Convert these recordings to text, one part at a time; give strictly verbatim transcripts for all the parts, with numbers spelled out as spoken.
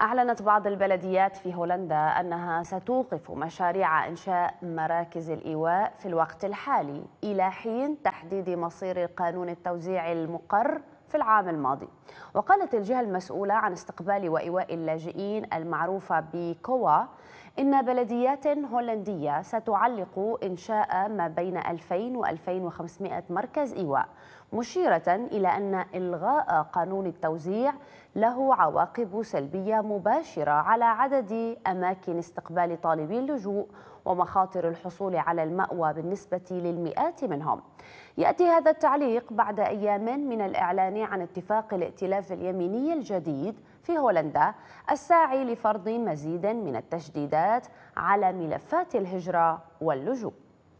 أعلنت بعض البلديات في هولندا أنها ستوقف مشاريع إنشاء مراكز الإيواء في الوقت الحالي إلى حين تحديد مصير قانون التوزيع المقر في العام الماضي. وقالت الجهة المسؤولة عن استقبال وإيواء اللاجئين المعروفة بكوا إن بلديات هولندية ستعلق إنشاء ما بين ألفين و ألفين وخمسمائة مركز إيواء، مشيرة إلى أن إلغاء قانون التوزيع له عواقب سلبية مباشرة على عدد أماكن استقبال طالبي اللجوء ومخاطر الحصول على المأوى بالنسبة للمئات منهم. يأتي هذا التعليق بعد أيام من الإعلان عن اتفاق الائتلاف اليميني الجديد في هولندا الساعي لفرض مزيد من التشديدات على ملفات الهجرة واللجوء.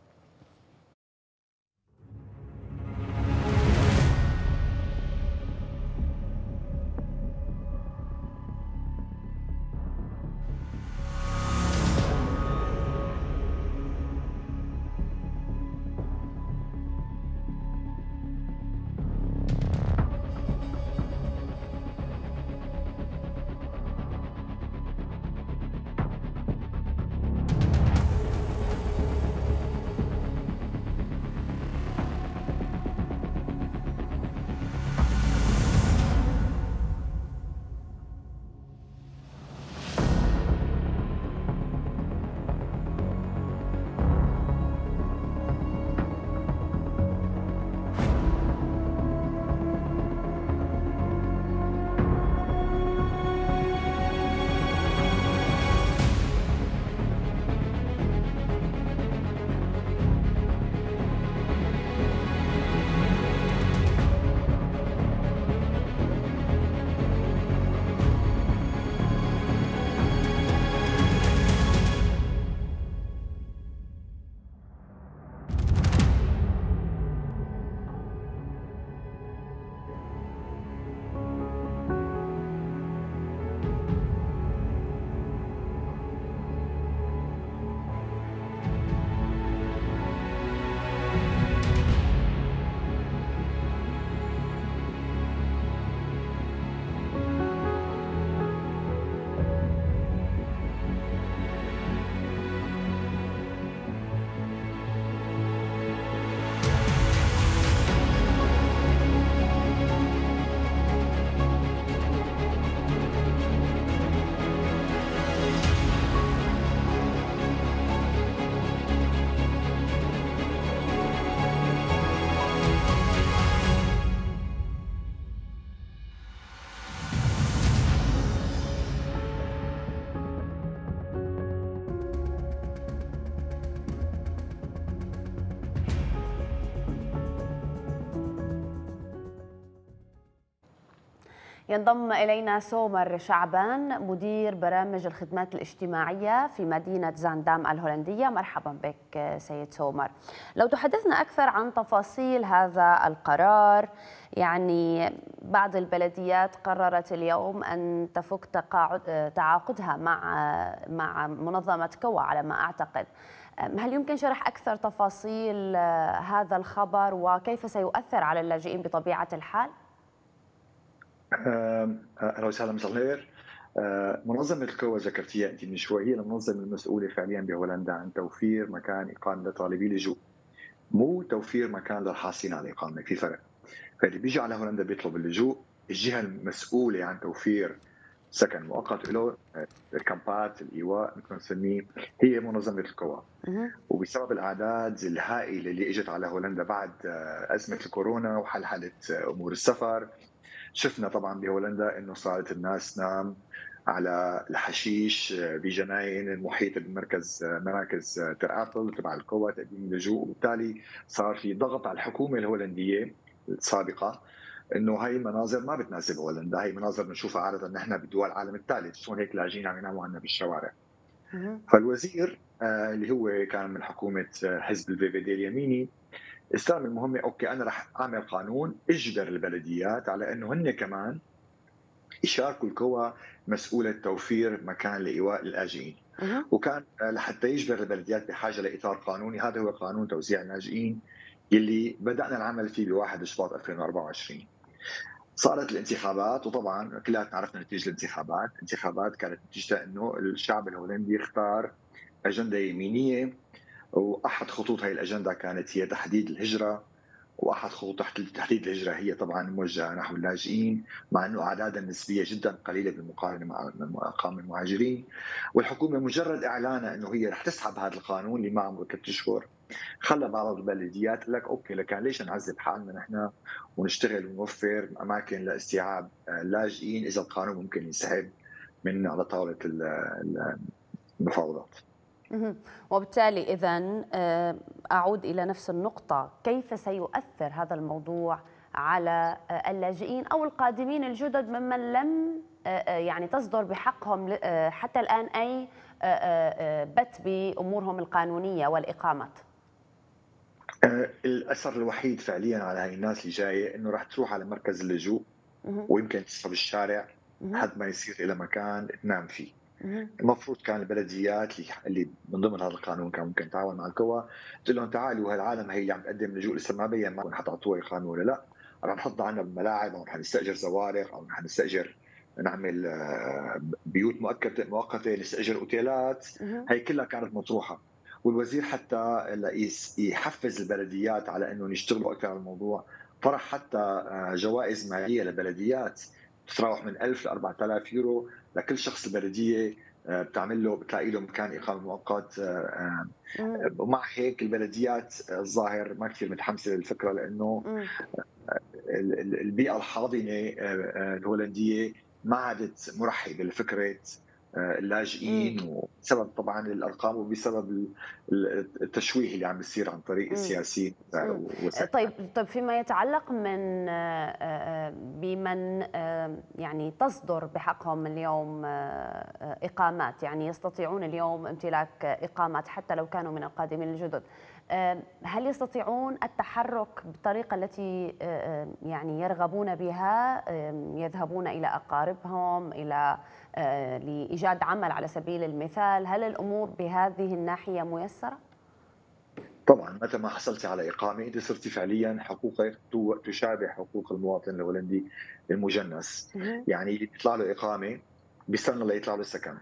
ينضم إلينا سومر شعبان مدير برامج الخدمات الاجتماعية في مدينة زاندام الهولندية. مرحبا بك سيد سومر. لو تحدثنا أكثر عن تفاصيل هذا القرار، يعني بعض البلديات قررت اليوم أن تفك تقاعد تعاقدها مع مع منظمة كوا على ما أعتقد. هل يمكن شرح أكثر تفاصيل هذا الخبر وكيف سيؤثر على اللاجئين بطبيعة الحال؟ اهلا وسهلا، مساء الخير. منظمه الكوا ذكرتيها انت من شوي، هي المنظمه المسؤوله فعليا بهولندا عن توفير مكان اقامه لطالبي اللجوء، مو توفير مكان للحاصلين على الاقامه، في فرق. فاللي بيجي على هولندا بيطلب اللجوء، الجهه المسؤوله عن توفير سكن مؤقت له، الكامبات، الايواء مثل ما نسميه، هي منظمه الكوا. وبسبب الاعداد الهائله اللي اجت على هولندا بعد ازمه الكورونا وحلحله امور السفر، شفنا طبعا بهولندا انه صارت الناس تنام على الحشيش بجناين المحيطه بمركز مراكز ترابل تبع الكوا تقديم اللجوء، وبالتالي صار في ضغط على الحكومه الهولنديه السابقه انه هاي المناظر ما بتناسب هولندا، هاي مناظر بنشوفها عاده نحن بدول العالم الثالث، شلون هيك لاجئين عم يناموا عنا بالشوارع. فالوزير اللي هو كان من حكومه حزب الفي في دي اليميني استلم المهمه، اوكي انا رح اعمل قانون اجبر البلديات على انه هن كمان يشاركوا الكوا مسؤوله توفير مكان لايواء اللاجئين. وكان لحتى يجبر البلديات بحاجه لاطار قانوني، هذا هو قانون توزيع اللاجئين اللي بدانا العمل فيه ب واحد شباط ألفين وأربعة وعشرين. صارت الانتخابات، وطبعا كلياتنا عرفنا نتيجه الانتخابات، الانتخابات كانت نتيجتها انه الشعب الهولندي اختار اجنده يمينيه، واحد خطوط هي الاجنده كانت هي تحديد الهجره، واحد خطوط تحديد الهجره هي طبعا موجهه نحو اللاجئين، مع انه اعدادها النسبيه جدا قليله بالمقارنه مع ارقام المهاجرين. والحكومه مجرد اعلانها انه هي رح تسحب هذا القانون اللي ما عمره ثلاث اشهر، خلى بعض البلديات لك اوكي، لكان ليش نعذب حالنا نحن ونشتغل ونوفر اماكن لاستيعاب اللاجئين اذا القانون ممكن ينسحب من على طاوله المفاوضات. وبالتالي إذن أعود إلى نفس النقطة، كيف سيؤثر هذا الموضوع على اللاجئين أو القادمين الجدد ممن لم يعني تصدر بحقهم حتى الآن أي بت بأمورهم القانونية والإقامات؟ الأثر الوحيد فعليا على هاي الناس اللي جاية إنه راح تروح على مركز اللجوء ويمكن تسحب الشارع لحد ما يصير إلى مكان تنام فيه. المفروض كان البلديات اللي من ضمن هذا القانون كان ممكن تعاون مع القوى، تقول لهم تعالوا هالعالم هي اللي عم تقدم لجوء لسه ما بين ما حتعطوها اقامه ولا لا، رح نحطها عندنا بالملاعب او رح نستاجر زوارق او رح نستاجر نعمل بيوت مؤقته مؤقته، نستاجر اوتيلات. هي كلها كانت مطروحه، والوزير حتى يحفز البلديات على انهم يشتغلوا اكثر على الموضوع، طرح حتى جوائز ماليه للبلديات تتراوح من ألف ل أربعة آلاف يورو لكل شخص. البلديه بتعمل له بتلاقي له مكان اقامه مؤقت. ومع هيك البلديات الظاهر ما كثير متحمسه للفكره، لانه البيئه الحاضنه الهولنديه ما عادت مرحبه لفكره اللاجئين، وبسبب طبعا الارقام وبسبب التشويه اللي عم بيصير عن طريق السياسيين. طيب طيب فيما يتعلق من بمن يعني تصدر بحقهم اليوم اقامات، يعني يستطيعون اليوم امتلاك اقامات حتى لو كانوا من القادمين الجدد، هل يستطيعون التحرك بالطريقة التي يعني يرغبون بها؟ يذهبون إلى أقاربهم، إلى لإيجاد عمل على سبيل المثال؟ هل الأمور بهذه الناحية ميسرة؟ طبعا متى ما حصلتي على إقامة أنت صرتي فعليا حقوقك تشابه حقوق المواطن الهولندي المجنس. يعني اللي بيطلع له إقامة بيستنى ليطلع له سكن.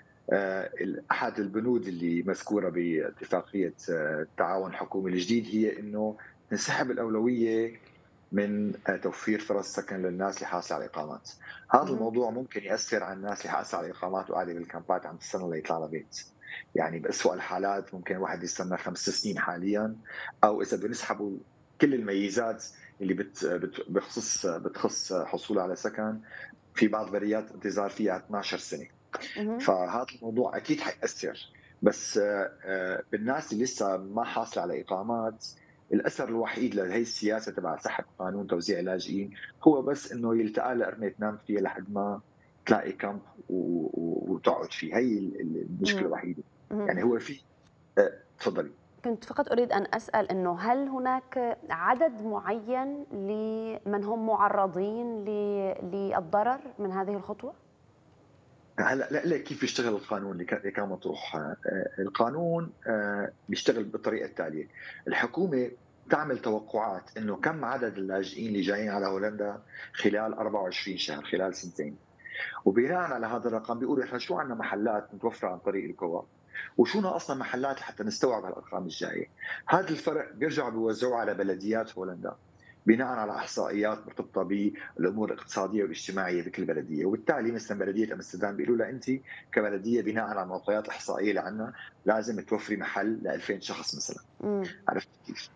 احد البنود اللي مذكوره باتفاقيه التعاون الحكومي الجديد هي انه تنسحب الاولويه من توفير فرص سكن للناس اللي حاصله على الاقامات. هذا الموضوع ممكن ياثر على الناس اللي حاصله على الاقامات وقاعده بالكامبات عم تستنى ليطلع لها بيت. يعني باسوء الحالات ممكن واحد يستنى خمس سنين حاليا، او اذا بنسحبوا كل الميزات اللي بت بخصوص بتخص حصوله على سكن، في بعض بريات انتظار فيها اثنعش سنه. فهذا الموضوع اكيد حيأثر، بس بالناس اللي لسه ما حاصله على اقامات الاثر الوحيد لهي السياسه تبع سحب قانون توزيع اللاجئين هو بس انه يلتقى لها قرنه تنام فيها لحد ما تلاقي كامب وتقعد فيه. هي المشكله الوحيده. يعني هو في تفضلي. كنت فقط اريد ان اسال انه هل هناك عدد معين لمن هم معرضين للضرر من هذه الخطوه؟ هلا لا لا كيف بيشتغل القانون اللي كان مطروح؟ القانون بيشتغل بالطريقه التاليه: الحكومه تعمل توقعات انه كم عدد اللاجئين اللي جايين على هولندا خلال أربعة وعشرين شهر، خلال سنتين، وبناء على هذا الرقم بيقولوا احنا شو عندنا محلات متوفره عن طريق القوى، وشو ناقصنا محلات حتى نستوعب هالارقام الجايه. هذا الفرق بيرجعوا بيوزعوه على بلديات هولندا بناء على احصائيات مرتبطه بالامور الاقتصاديه والاجتماعيه بكل بلديه، وبالتالي مثلا بلديه امستردام بيقولوا لها انت كبلديه بناء على المعطيات الاحصائيه اللي عندنا لازم توفري محل ل ألفين شخص مثلا. عرفت كيف؟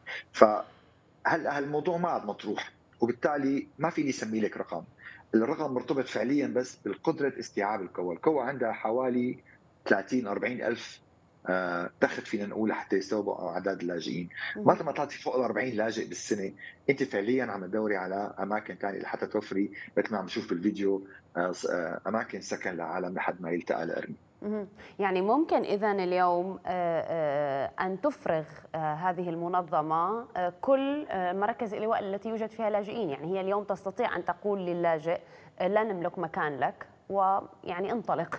فهلا هالموضوع ما عاد مطروح، وبالتالي ما فيني اسمي لك رقم. الرقم مرتبط فعليا بس بالقدره استيعاب القوى. القوى عندها حوالي ثلاثين أربعين ألف دخل فينا نقول لحتى يستوعبوا اعداد اللاجئين. متى ما طلعتي فوق ال أربعين لاجئ بالسنه انت فعليا عم تدوري على اماكن ثانيه لحتى توفري مثل ما عم نشوف بالفيديو اماكن سكن للعالم لحد ما يلتقى القرن. يعني ممكن اذا اليوم ان تفرغ هذه المنظمه كل مراكز الايواء التي يوجد فيها لاجئين، يعني هي اليوم تستطيع ان تقول للاجئ لا نملك مكان لك ويعني انطلق.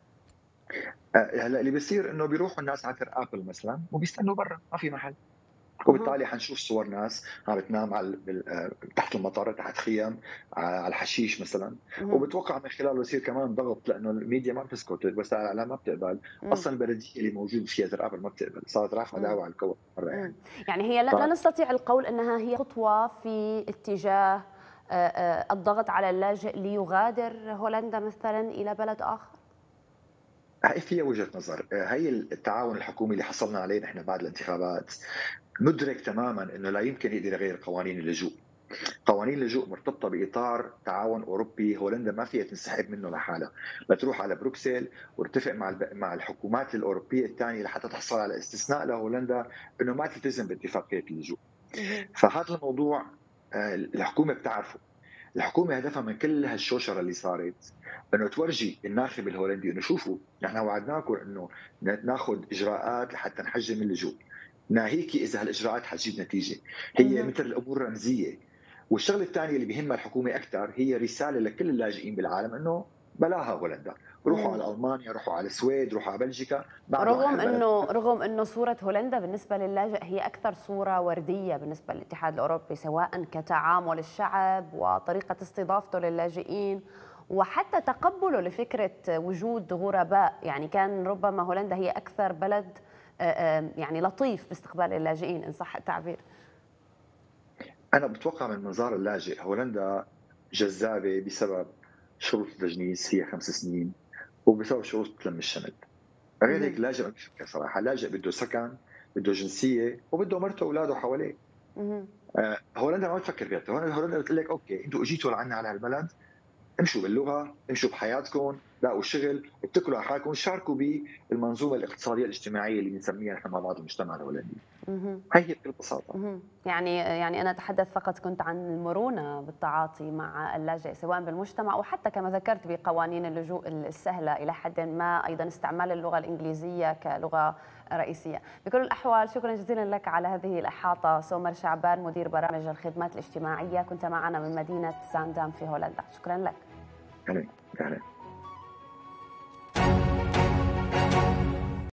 هلا اللي بيصير انه بيروحوا الناس على ابل مثلا وبيستنوا برا، ما في محل. أها. وبالتالي حنشوف صور ناس عم بتنام على بال- تحت المطار تحت خيام على الحشيش مثلا. اهم. وبتوقع من خلاله يصير كمان ضغط، لانه الميديا ما بتسكت، وسائل الاعلام ما بتقبل، إمم. اصلا البلديه اللي موجود فيها تل ابيب ما بتقبل، صارت رافعه إمم. دعوه على الكون مره إمم. يعني. يعني هي لا ف لا نستطيع القول أنها هي خطوة في اتجاه آآ آآ الضغط على اللاجئ ليغادر هولندا مثلًا إلى بلد آخر؟ هي فيها وجهه نظر. هي التعاون الحكومي اللي حصلنا عليه نحن بعد الانتخابات مدرك تماما انه لا يمكن يقدر يغير قوانين اللجوء. قوانين اللجوء مرتبطه باطار تعاون اوروبي، هولندا ما فيها تنسحب منه لحالها، بتروح على بروكسل وتتفق مع الب... مع الحكومات الاوروبيه الثانيه لحتى تحصل على استثناء لهولندا انه ما تلتزم باتفاقيه اللجوء. اهم. فهذا الموضوع آه، الحكومه بتعرفه. الحكومه هدفها من كل هالشوشره اللي صارت انه تورجي الناخب الهولندي انه شوفوا نحن وعدناكم انه ناخذ اجراءات لحتى نحجم اللجوء، ناهيكي اذا هالاجراءات حتجيب نتيجه. هي اهم. مثل الامور رمزيه. والشغله الثانيه اللي بيهمها الحكومه اكثر هي رساله لكل اللاجئين بالعالم انه بلاها هولندا، روحوا إمم. على المانيا، روحوا على السويد، روحوا على بلجيكا، بعدوا عن رغم هالبلد. انه رغم انه صوره هولندا بالنسبه للاجئ هي اكثر صوره ورديه بالنسبه للاتحاد الاوروبي، سواء كتعامل الشعب وطريقه استضافته للاجئين وحتى تقبله لفكره وجود غرباء، يعني كان ربما هولندا هي اكثر بلد آه، آه، يعني لطيف باستقبال اللاجئين ان صح التعبير. انا بتوقع من منظار اللاجئ هولندا جذابه بسبب شروط التجنيس هي خمس سنين، وبسبب شروط لم الشمل. غير هيك مهم. اللاجئ ما بيفكر صراحه، اللاجئ بده سكن، بده جنسيه، وبده مرته واولاده حواليه. مهم. آه، هولندا ما بتفكر فيها، هولندا هولندا بتقول لك اوكي انتم اجيتوا لعنا على هالبلد، امشوا باللغه، امشوا بحياتكم، لاقوا شغل، اتكلوا على حالكم، شاركوا بالمنظومه الاقتصاديه الاجتماعيه اللي بنسميها نحن مع بعض المجتمع الهولندي. مهم. هي هي بكل بساطه. مهم. يعني يعني أنا أتحدث فقط كنت عن المرونة بالتعاطي مع اللاجئ سواء بالمجتمع وحتى كما ذكرت بقوانين اللجوء السهلة إلى حد ما، أيضا استعمال اللغة الإنجليزية كلغة رئيسية. بكل الأحوال شكرا جزيلا لك على هذه الإحاطة. سومر شعبان مدير برامج الخدمات الاجتماعية كنت معنا من مدينة زاندام في هولندا، شكرا لك. يعني يعني